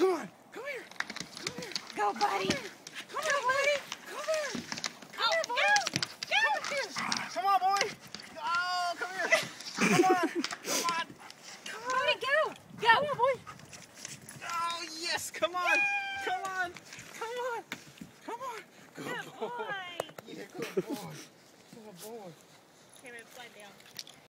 Come on. Come here. Come here. Go, buddy. Come here, buddy. Come here. Come here, boy. Come here. Come on, boy. Oh, come here. Come on. Come on. Come on. Buddy, go. Go. Come on, boy. Oh, yes. Come on. Come on. Come on. Come on. Good boy. Yeah, good boy. Good boy. Here, slide down.